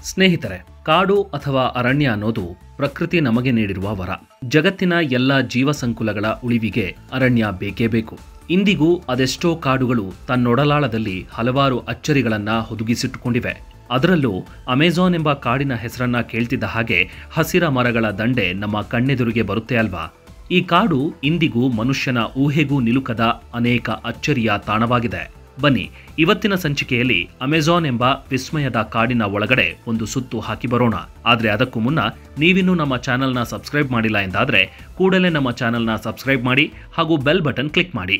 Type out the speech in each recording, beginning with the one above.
ಸ್ನೇಹಿತರೆ, ಕಾಡು ಅಥವಾ ಅರಣ್ಯ ಅನ್ನೋದು ಪ್ರಕೃತಿ ನಮಗೆ ನೀಡಿರುವ ವರ. ಜಗತ್ತಿನ ಎಲ್ಲ ಜೀವಸಂಕುಲಗಳ ಉಳಿವಿಗೆ ಅರಣ್ಯ ಬೇಕೇ ಬೇಕು. ಇಂದಿಗೂ ಅದೆಷ್ಟೋ ಕಾಡುಗಳು ತನ್ನೊಡಲಾಳದಲ್ಲಿ ಹಲವಾರು ಅಚ್ಚರಿಗಳನ್ನ ಹುದುಗಿಸಿಟ್ಟುಕೊಂಡಿವೆ. ಅದರಲ್ಲೂ ಅಮೆಜಾನ್ ಎಂಬ ಕಾಡಿನ ಹೆಸರನ್ನ ಕೇಳ್ತಿದ್ದ ಹಾಗೆ ಹಸಿರ ಮರಗಳ ದಂಡೆ ನಮ್ಮ ಕಣ್ಣೆದುರಿಗೆ ಬರುತ್ತೆ ಅಲ್ವಾ? ಈ ಕಾಡು ಇಂದಿಗೂ ಮನುಷ್ಯನ ಊಹೆಗೂ ನಿಲುಕದ ಅನೇಕ ಅಚ್ಚರಿಯ ತಾಣವಾಗಿದೆ. ಬನ್ನಿ, ಇವತ್ತಿನ ಸಂಚಿಕೆಯಲ್ಲಿ ಅಮೆಜಾನ್ ಎಂಬ ವಿಸ್ಮಯದ ಕಾಡಿನ ಒಳಗಡೆ ಒಂದು ಸುತ್ತು ಹಾಕಿ ಬರೋಣ. ಆದ್ರೆ ಅದಕ್ಕೂ ಮುನ್ನ ನೀವಿನ್ನೂ ನಮ್ಮ ಚಾನೆಲ್ನ ಸಬ್ಸ್ಕ್ರೈಬ್ ಮಾಡಿಲ್ಲ ಎಂದಾದ್ರೆ ಕೂಡಲೇ ನಮ್ಮ ಚಾನೆಲ್ನ ಸಬ್ಸ್ಕ್ರೈಬ್ ಮಾಡಿ ಹಾಗೂ ಬೆಲ್ ಬಟನ್ ಕ್ಲಿಕ್ ಮಾಡಿ.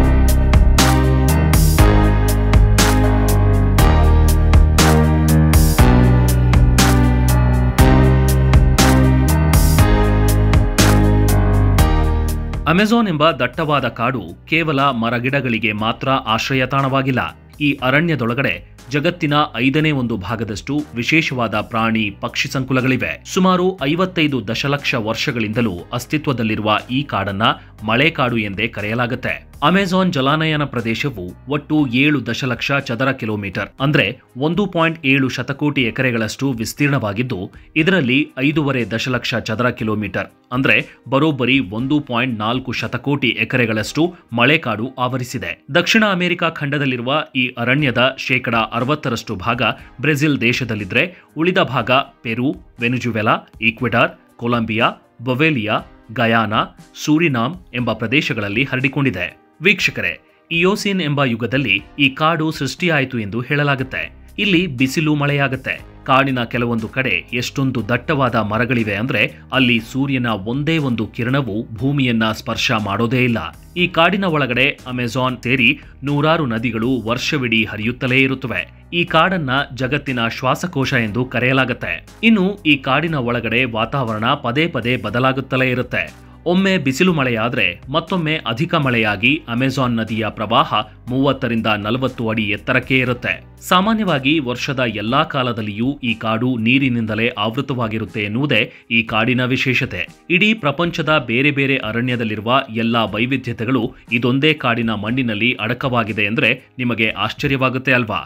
ಅಮೆಜಾನ್ ಎಂಬ ದಟ್ಟವಾದ ಕಾಡು ಕೇವಲ ಮರಗಿಡಗಳಿಗೆ ಮಾತ್ರ ಆಶ್ರಯ ತಾಣವಾಗಿಲ್ಲ. ಈ ಅರಣ್ಯದೊಳಗಡೆ ಜಗತ್ತಿನ 5ನೇ ಒಂದು ಭಾಗದಷ್ಟು ವಿಶೇಷವಾದ ಪ್ರಾಣಿ ಪಕ್ಷಿ ಸಂಕುಲಗಳಿವೆ. ಸುಮಾರು 55 ದಶಲಕ್ಷ ವರ್ಷಗಳಿಂದಲೂ ಅಸ್ತಿತ್ವದಲ್ಲಿರುವ ಈ ಕಾಡನ್ನ ಮಳೆಕಾಡು ಎಂದೇ ಕರೆಯಲಾಗುತ್ತೆ. ಅಮೆಜಾನ್ ಜಲಾನಯನ ಪ್ರದೇಶವು ಒಟ್ಟು 7 ದಶಲಕ್ಷ ಚದರ ಕಿಲೋಮೀಟರ್ ಅಂದ್ರೆ 1.7 ಶತಕೋಟಿ ಎಕರೆಗಳಷ್ಟು ವಿಸ್ತೀರ್ಣವಾಗಿದ್ದು, ಇದರಲ್ಲಿ 5.5 ದಶಲಕ್ಷ ಚದರ ಕಿಲೋಮೀಟರ್ ಅಂದ್ರೆ ಬರೋಬ್ಬರಿ 1.4 ಶತಕೋಟಿ ಎಕರೆಗಳಷ್ಟು ಮಳೆಕಾಡು ಆವರಿಸಿದೆ. ದಕ್ಷಿಣ ಅಮೆರಿಕ ಖಂಡದಲ್ಲಿರುವ ಈ ಅರಣ್ಯದ ಶೇಕಡ 60ರಷ್ಟು ಭಾಗ ಬ್ರೆಜಿಲ್ ದೇಶದಲ್ಲಿದ್ರೆ, ಉಳಿದ ಭಾಗ Peru, Venezuela, Ecuador, Colombia, Bolivia, Guyana, Suriname ಎಂಬ ಪ್ರದೇಶಗಳಲ್ಲಿ ಹರಡಿಕೊಂಡಿದೆ. ವೀಕ್ಷಕರೇ, ಇಯೋಸೀನ್ ಎಂಬ ಯುಗದಲ್ಲಿ ಈ ಕಾಡು ಸೃಷ್ಟಿಯಾಯಿತು ಎಂದು ಹೇಳಲಾಗುತ್ತೆ. ಇಲ್ಲಿ ಬಿಸಿಲು ಮಳೆಯಾಗುತ್ತೆ. ಕಾಡಿನ ಕೆಲವೊಂದು ಕಡೆ ಎಷ್ಟೊಂದು ದಟ್ಟವಾದ ಮರಗಳಿವೆ ಅಂದ್ರೆ ಅಲ್ಲಿ ಸೂರ್ಯನ ಒಂದೇ ಒಂದು ಕಿರಣವು ಭೂಮಿಯನ್ನ ಸ್ಪರ್ಶ ಮಾಡೋದೇ ಇಲ್ಲ. ಈ ಕಾಡಿನ ಒಳಗಡೆ ಅಮೆಜಾನ್ ಸೇರಿ ನೂರಾರು ನದಿಗಳು ವರ್ಷವಿಡೀ ಹರಿಯುತ್ತಲೇ ಇರುತ್ತವೆ. ಈ ಕಾಡನ್ನ ಜಗತ್ತಿನ ಶ್ವಾಸಕೋಶ ಎಂದು ಕರೆಯಲಾಗುತ್ತೆ. ಇನ್ನು ಈ ಕಾಡಿನ ಒಳಗಡೆ ವಾತಾವರಣ ಪದೇ ಪದೇ ಬದಲಾಗುತ್ತಲೇ ಇರುತ್ತೆ. ಒಮ್ಮೆ ಬಿಸಿಲು ಮಳೆಯಾದ್ರೆ ಮತ್ತೊಮ್ಮೆ ಅಧಿಕ ಮಳೆಯಾಗಿ ಅಮೆಜಾನ್ ನದಿಯ ಪ್ರವಾಹ 30ರಿಂದ 40 ಅಡಿ ಎತ್ತರಕ್ಕೆ ಇರುತ್ತೆ. ಸಾಮಾನ್ಯವಾಗಿ ವರ್ಷದ ಎಲ್ಲಾ ಕಾಲದಲ್ಲಿಯೂ ಈ ಕಾಡು ನೀರಿನಿಂದಲೇ ಆವೃತವಾಗಿರುತ್ತೆ ಎನ್ನುವುದೇ ಈ ಕಾಡಿನ ವಿಶೇಷತೆ. ಇಡೀ ಪ್ರಪಂಚದ ಬೇರೆ ಬೇರೆ ಅರಣ್ಯದಲ್ಲಿರುವ ಎಲ್ಲಾ ವೈವಿಧ್ಯತೆಗಳು ಇದೊಂದೇ ಕಾಡಿನ ಮಣ್ಣಿನಲ್ಲಿ ಅಡಕವಾಗಿದೆ ಅಂದ್ರೆ ನಿಮಗೆ ಆಶ್ಚರ್ಯವಾಗುತ್ತೆ ಅಲ್ವಾ?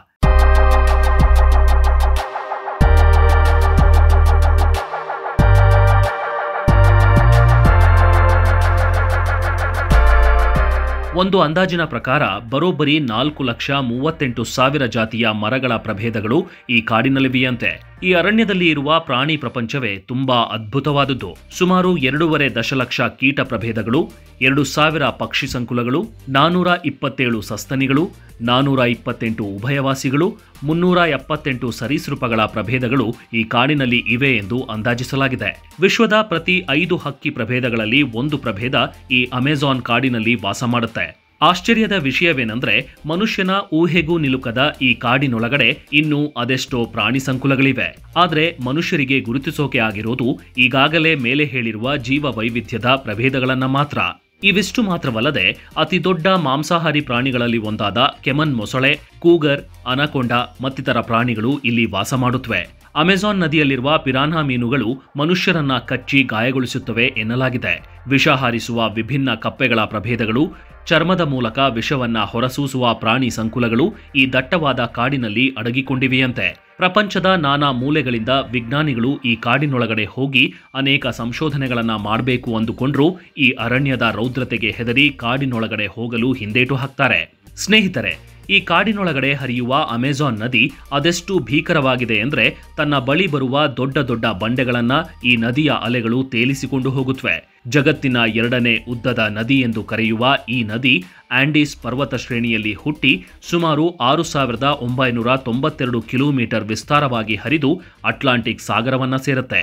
ಒಂದು ಅಂದಾಜಿನ ಪ್ರಕಾರ ಬರೋಬ್ಬರಿ 4,38,000 ಜಾತಿಯ ಮರಗಳ ಪ್ರಭೇದಗಳು ಈ ಕಾಡಿನಲ್ಲಿವೆಯಂತೆ. ಈ ಅರಣ್ಯದಲ್ಲಿ ಇರುವ ಪ್ರಾಣಿ ಪ್ರಪಂಚವೇ ತುಂಬಾ ಅದ್ಭುತವಾದದ್ದು. ಸುಮಾರು 2.5 ದಶಲಕ್ಷ ಕೀಟ ಪ್ರಭೇದಗಳು, 2,000 ಪಕ್ಷಿ ಸಂಕುಲಗಳು, 427 ಸಸ್ತನಿಗಳು, 428 ಉಭಯವಾಸಿಗಳು, 378 ಸರೀಸೃಪಗಳ ಪ್ರಭೇದಗಳು ಈ ಕಾಡಿನಲ್ಲಿ ಇವೆ ಎಂದು ಅಂದಾಜಿಸಲಾಗಿದೆ. ವಿಶ್ವದ ಪ್ರತಿ 5 ಹಕ್ಕಿ ಪ್ರಭೇದಗಳಲ್ಲಿ ಒಂದು ಪ್ರಭೇದ ಈ ಅಮೆಜಾನ್ ಕಾಡಿನಲ್ಲಿ ವಾಸ ಮಾಡುತ್ತೆ. ಆಶ್ಚರ್ಯದ ವಿಷಯವೇನೆಂದ್ರೆ, ಮನುಷ್ಯನ ಊಹೆಗೂ ನಿಲುಕದ ಈ ಕಾಡಿನೊಳಗಡೆ ಇನ್ನೂ ಅದೆಷ್ಟೋ ಪ್ರಾಣಿ ಸಂಕುಲಗಳಿವೆ. ಆದ್ರೆ ಮನುಷ್ಯರಿಗೆ ಗುರುತಿಸೋಕೆ ಆಗಿರೋದು ಈಗಾಗಲೇ ಮೇಲೆ ಹೇಳಿರುವ ಜೀವ ವೈವಿಧ್ಯದ ಪ್ರಭೇದಗಳನ್ನ ಮಾತ್ರ. ಇವಿಷ್ಟು ಮಾತ್ರವಲ್ಲದೆ ಅತಿ ದೊಡ್ಡ ಮಾಂಸಾಹಾರಿ ಪ್ರಾಣಿಗಳಲ್ಲಿ ಒಂದಾದ ಕೆಮನ್ ಮೊಸಳೆ, ಕೂಗರ್, ಅನಕೊಂಡ ಮತ್ತಿತರ ಪ್ರಾಣಿಗಳು ಇಲ್ಲಿ ವಾಸ ಮಾಡುತ್ತವೆ. ಅಮೆಜಾನ್ ನದಿಯಲ್ಲಿರುವ ಪಿರಾನ್ಹಾ ಮೀನುಗಳು ಮನುಷ್ಯರನ್ನ ಕಚ್ಚಿ ಗಾಯಗೊಳಿಸುತ್ತವೆ ಎನ್ನಲಾಗಿದೆ. ವಿಷ ಹಾರಿಸುವ ವಿಭಿನ್ನ ಕಪ್ಪೆಗಳ ಪ್ರಭೇದಗಳು, ಚರ್ಮದ ಮೂಲಕ ವಿಷವನ್ನ ಹೊರಸೂಸುವ ಪ್ರಾಣಿ ಸಂಕುಲಗಳು ಈ ದಟ್ಟವಾದ ಕಾಡಿನಲ್ಲಿ ಅಡಗಿಕೊಂಡಿವೆಯಂತೆ. ಪ್ರಪಂಚದ ನಾನಾ ಮೂಲೆಗಳಿಂದ ವಿಜ್ಞಾನಿಗಳು ಈ ಕಾಡಿನೊಳಗಡೆ ಹೋಗಿ ಅನೇಕ ಸಂಶೋಧನೆಗಳನ್ನ ಮಾಡಬೇಕು ಅಂದುಕೊಂಡ್ರೂ ಈ ಅರಣ್ಯದ ರೌದ್ರತೆಗೆ ಹೆದರಿ ಕಾಡಿನೊಳಗಡೆ ಹೋಗಲು ಹಿಂದೇಟು ಹಾಕ್ತಾರೆ. ಸ್ನೇಹಿತರೆ, ಈ ಕಾಡಿನೊಳಗಡೆ ಹರಿಯುವ ಅಮೆಜಾನ್ ನದಿ ಅದೆಷ್ಟು ಭೀಕರವಾಗಿದೆ ಅಂದ್ರೆ, ತನ್ನ ಬಳಿ ಬರುವ ದೊಡ್ಡ ದೊಡ್ಡ ಬಂಡೆಗಳನ್ನ ಈ ನದಿಯ ಅಲೆಗಳು ತೇಲಿಸಿಕೊಂಡು ಹೋಗುತ್ತವೆ. ಜಗತ್ತಿನ 2ನೇ ಉದ್ದದ ನದಿ ಎಂದು ಕರೆಯುವ ಈ ನದಿ ಆಂಡೀಸ್ ಪರ್ವತ ಶ್ರೇಣಿಯಲ್ಲಿ ಹುಟ್ಟಿ ಸುಮಾರು 6,992 ಕಿಲೋಮೀಟರ್ ವಿಸ್ತಾರವಾಗಿ ಹರಿದು ಅಟ್ಲಾಂಟಿಕ್ ಸಾಗರವನ್ನ ಸೇರುತ್ತೆ.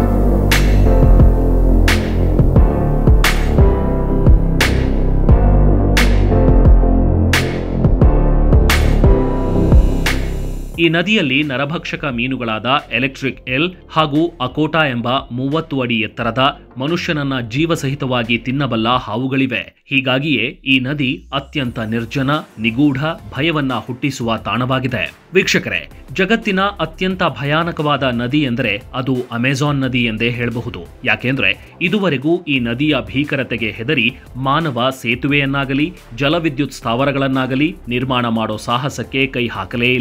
ಈ ನದಿಯಲ್ಲಿ ನರಭಕ್ಷಕ ಮೀನುಗಳಾದ ಎಲೆಕ್ಟ್ರಿಕ್ ಎಲ್ ಹಾಗೂ ಅಕೋಟಾ ಎಂಬ 30 ಅಡಿ ಎತ್ತರದ ಮನುಷ್ಯನನ್ನ ಜೀವಸಹಿತವಾಗಿ ತಿನ್ನಬಲ್ಲ ಹಾವುಗಳಿವೆ. ಹೀಗಾಗಿಯೇ ಈ ನದಿ ಅತ್ಯಂತ ನಿರ್ಜನ, ನಿಗೂಢ, ಭಯವನ್ನ ಹುಟ್ಟಿಸುವ ತಾಣವಾಗಿದೆ. ವೀಕ್ಷಕರೇ, ಜಗತ್ತಿನ ಅತ್ಯಂತ ಭಯಾನಕವಾದ ನದಿ ಎಂದರೆ ಅದು ಅಮೆಜಾನ್ ನದಿ ಎಂದೇ ಹೇಳಬಹುದು. ಯಾಕೆಂದ್ರೆ ಇದುವರೆಗೂ ಈ ನದಿಯ ಭೀಕರತೆಗೆ ಹೆದರಿ ಮಾನವ ಸೇತುವೆಯನ್ನಾಗಲಿ ಜಲವಿದ್ಯುತ್ ಸ್ಥಾವರಗಳನ್ನಾಗಲಿ ನಿರ್ಮಾಣ ಮಾಡೋ ಸಾಹಸಕ್ಕೆ ಕೈ ಹಾಕಲೇ ಇಲ್ಲ.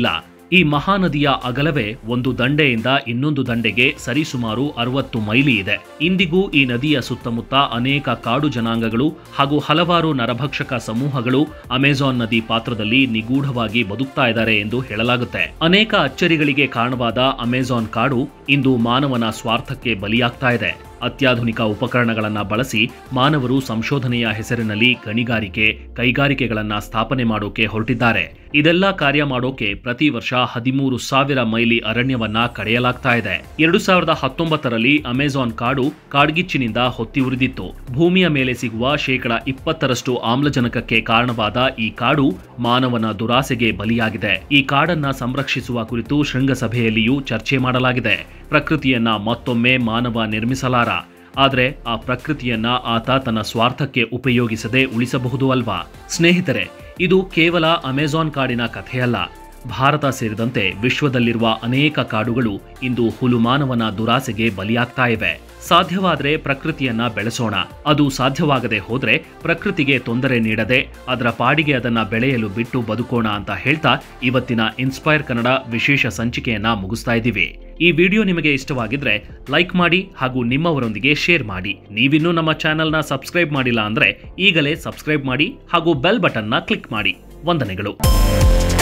ಈ ಮಹಾನದಿಯ ಅಗಲವೇ ಒಂದು ದಂಡೆಯಿಂದ ಇನ್ನೊಂದು ದಂಡೆಗೆ ಸರಿಸುಮಾರು 60 ಮೈಲಿ ಇದೆ. ಇಂದಿಗೂ ಈ ನದಿಯ ಸುತ್ತಮುತ್ತ ಅನೇಕ ಕಾಡು ಜನಾಂಗಗಳು ಹಾಗೂ ಹಲವಾರು ನರಭಕ್ಷಕ ಸಮೂಹಗಳು ಅಮೆಜಾನ್ ನದಿ ಪಾತ್ರದಲ್ಲಿ ನಿಗೂಢವಾಗಿ ಬದುಕ್ತಾ ಇದ್ದಾರೆ ಎಂದು ಹೇಳಲಾಗುತ್ತೆ. ಅನೇಕ ಅಚ್ಚರಿಗಳಿಗೆ ಕಾರಣವಾದ ಅಮೆಜಾನ್ ಕಾಡು ಇಂದು ಮಾನವನ ಸ್ವಾರ್ಥಕ್ಕೆ ಬಲಿಯಾಗ್ತಾ ಇದೆ. ಅತ್ಯಾಧುನಿಕ ಉಪಕರಣಗಳನ್ನು ಬಳಸಿ ಮಾನವರು ಸಂಶೋಧನೆಯ ಹೆಸರಿನಲ್ಲಿ ಗಣಿಗಾರಿಕೆ, ಕೈಗಾರಿಕೆಗಳನ್ನು ಸ್ಥಾಪನೆ ಮಾಡೋಕೆ ಹೊರಟಿದ್ದಾರೆ. ಇದೆಲ್ಲ ಕಾರ್ಯ ಮಾಡೋಕೆ ಪ್ರತಿ ವರ್ಷ 13,000 ಮೈಲಿ ಅರಣ್ಯವನ್ನ ಕಡಿಯಲಾಗ್ತಾ ಇದೆ. 2019ರಲ್ಲಿ ಅಮೆಜಾನ್ ಕಾಡು ಕಾಡ್ಗಿಚ್ಚಿನಿಂದ ಹೊತ್ತಿ ಉರಿದಿತ್ತು. ಭೂಮಿಯ ಮೇಲೆ ಸಿಗುವ 20% ಆಮ್ಲಜನಕಕ್ಕೆ ಕಾರಣವಾದ ಈ ಕಾಡು ಮಾನವನ ದುರಾಸೆಗೆ ಬಲಿಯಾಗಿದೆ. ಈ ಕಾಡನ್ನ ಸಂರಕ್ಷಿಸುವ ಕುರಿತು ಶೃಂಗಸಭೆಯಲ್ಲಿಯೂ ಚರ್ಚೆ ಮಾಡಲಾಗಿದೆ. ಪ್ರಕೃತಿಯನ್ನ ಮತ್ತೊಮ್ಮೆ ಮಾನವ ನಿರ್ಮಿಸಲಾರ, ಆದರೆ ಆ ಪ್ರಕೃತಿಯನ್ನ ಆತ ತನ್ನ ಸ್ವಾರ್ಥಕ್ಕೆ ಉಪಯೋಗಿಸದೆ ಉಳಿಸಬಹುದು ಅಲ್ವಾ? ಸ್ನೇಹಿತರೆ, ಇದು ಕೇವಲ ಅಮೆಜಾನ್ ಕಾಡಿನ ಕಥೆಯಲ್ಲ. ಭಾರತ ಸೇರಿದಂತೆ ವಿಶ್ವದಲ್ಲಿರುವ ಅನೇಕ ಕಾಡುಗಳು ಇಂದು ಹುಲುಮಾನವನ ದುರಾಸೆಗೆ ಬಲಿಯಾಗ್ತಾ ಇವೆ. ಸಾಧ್ಯವಾದರೆ ಪ್ರಕೃತಿಯನ್ನ ಬೆಳೆಸೋಣ. ಅದು ಸಾಧ್ಯವಾಗದೆ ಹೋದ್ರೆ ಪ್ರಕೃತಿಗೆ ತೊಂದರೆ ನೀಡದೆ ಅದರ ಪಾಡಿಗೆ ಅದನ್ನ ಬೆಳೆಯಲು ಬಿಟ್ಟು ಬದುಕೋಣ ಅಂತ ಹೇಳ್ತಾ ಇವತ್ತಿನ ಇನ್ಸ್ಪೈರ್ ಕನ್ನಡ ವಿಶೇಷ ಸಂಚಿಕೆಯನ್ನ ಮುಗಿಸ್ತಾ ಇದ್ದೀವಿ. ಈ ವಿಡಿಯೋ ನಿಮಗೆ ಇಷ್ಟವಾಗಿದ್ರೆ ಲೈಕ್ ಮಾಡಿ ಹಾಗೂ ನಿಮ್ಮವರೊಂದಿಗೆ ಶೇರ್ ಮಾಡಿ. ನೀವಿನ್ನೂ ನಮ್ಮ ಚಾನೆಲ್ನ ಸಬ್ಸ್ಕ್ರೈಬ್ ಮಾಡಿಲ್ಲ ಅಂದ್ರೆ ಈಗಲೇ ಸಬ್ಸ್ಕ್ರೈಬ್ ಮಾಡಿ ಹಾಗೂ ಬೆಲ್ ಬಟನ್ನ ಕ್ಲಿಕ್ ಮಾಡಿ. ವಂದನೆಗಳು.